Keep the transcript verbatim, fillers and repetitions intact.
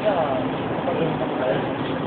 じゃあ、これも買える。